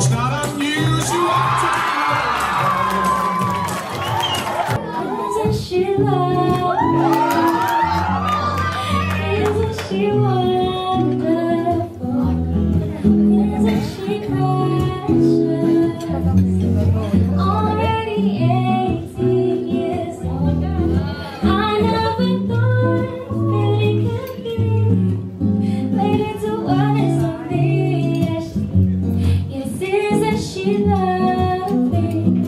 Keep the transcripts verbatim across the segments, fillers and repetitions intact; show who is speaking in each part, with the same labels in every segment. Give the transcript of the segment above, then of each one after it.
Speaker 1: not unusual to
Speaker 2: Isn't she lovely? Isn't she wonderful? Isn't she precious? Already eighteen years old. I never thought beauty could be laid into words so yes, yes, isn't she lovely?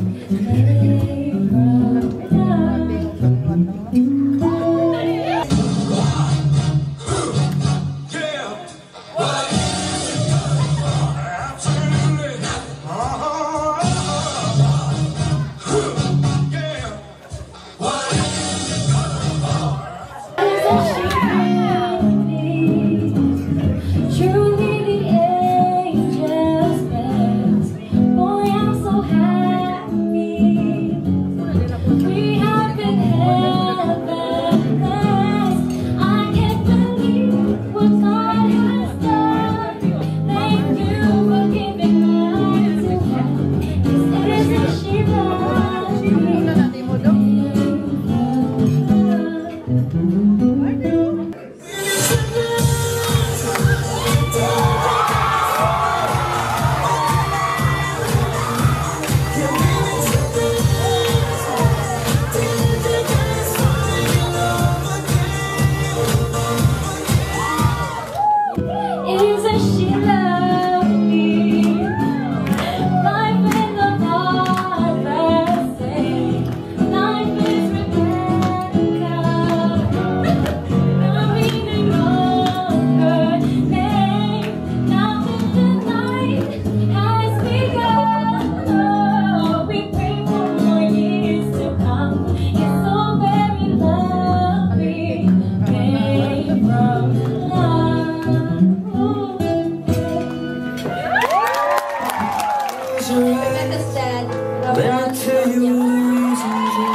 Speaker 3: Let me tell you the reasons why.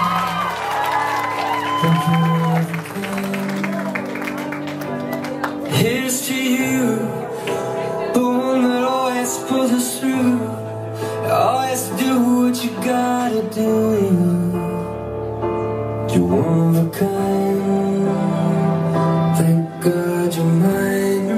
Speaker 3: Thank you everything. Here's to you, the one that always pulls us through. Always do what you gotta do. You're one of a kind. Thank God you're mine.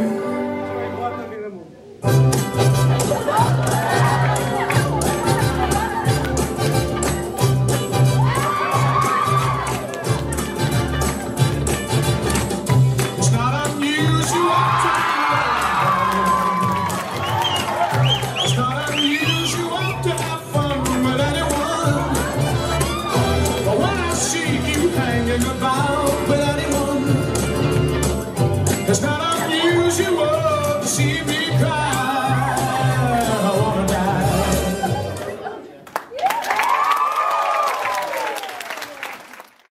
Speaker 1: About with anyone, it's not unusual to see me cry.